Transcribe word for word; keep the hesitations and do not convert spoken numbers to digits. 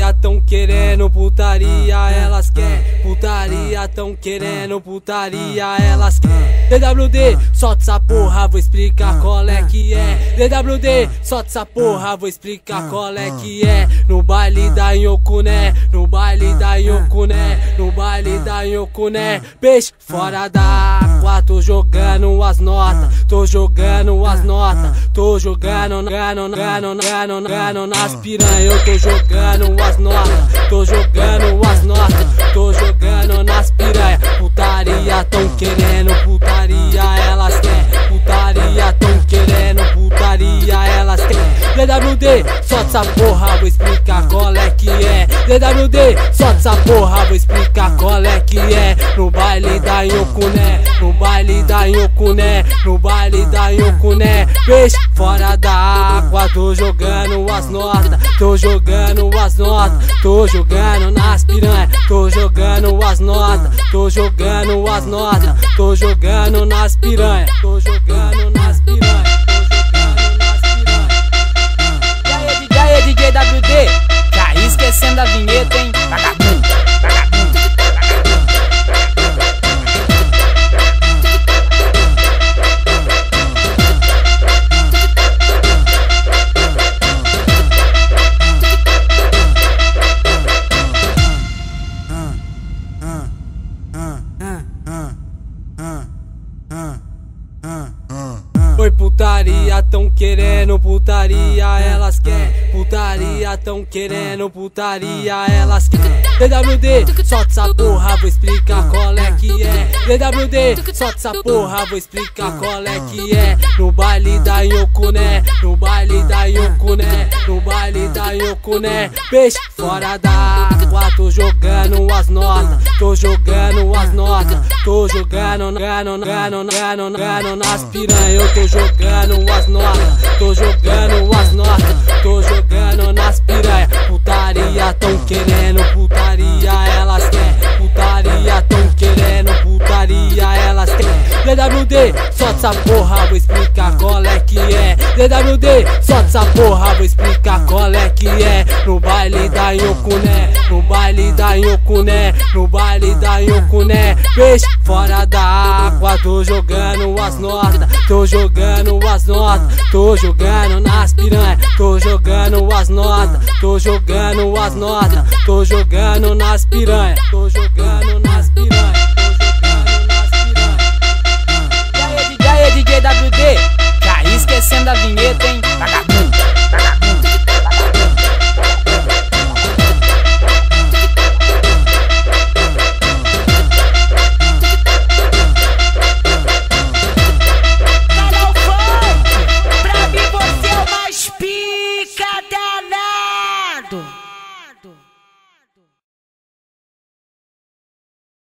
Putaria tão querendo putaria, elas quer. Putaria tão querendo putaria, elas quer. D W D, solta essa porra, vou explicar qual é que é. D W D, solta essa porra, vou explicar qual é que é. No baile da Inhocuné, no baile da Inhocuné, no baile da Inhocuné. Peixe fora da água, tô jogando as notas, tô jogando as notas, tô jogando, gano, gano, gano, gano nas piranha. Eu tô jogando as notas, tô jogando as notas, tô jogando nas piranha. Putaria tão querendo putaria, elas quer. Putaria tão querendo putaria, elas quer. D W D, solta essa porra, vou explicar qual é que é. D W D, solta essa porra, vou explicar qual é que é. No baile da Inhocuné, no baile da Inhocuné, no baile da Inhocuné. Peixe fora da água, tô jogando as notas, tô jogando as notas, tô jogando nas piranha, tô jogando as notas, tô jogando as notas, tô jogando nas piranha, tô jogando nas piranha, tô jogando nas piranha. E aí, D J W D, já ia esquecendo a vinheta, hein? Vagabundo, vagabundo. Oi, putaria tão querendo putaria, elas quer. Putaria tão querendo putaria, elas quer. D W D, solta essa porra, vou explicar qual é que é. D W D, solta essa porra, vou explicar qual é que é. No baile da Inhocuné, no baile da Inhocuné, no baile da Inhocuné. Peixe fora da água, tô jogando as notas, tô jogando as notas, tô jogando, gano, gano, gano, gano nas piranha. Eu tô jogando as notas, tô jogando as notas, tô jogando nas piranha. Putaria tão querendo putaria, elas quer. Putaria tão querendo putaria, elas quer. D W D, solta essa porra, vou explicar qual é que é. D W D, solta essa porra, vou explicar qual é que é. No baile da Inhocuné, no baile da Inhocuné, no baile da Inhocuné. Peixe fora da água, tô jogando as notas, tô jogando as notas, tô jogando nas piranha, tô jogando as notas, tô jogando as notas, tô jogando nas piranha, tô jogando nas piranha, tô jogando nas piranha. E aí, D J W D, já ia esquecendo a vinheta, hein? Vagabundo, vagabundo. Canal Funk, pra mim você é o mais pica danado.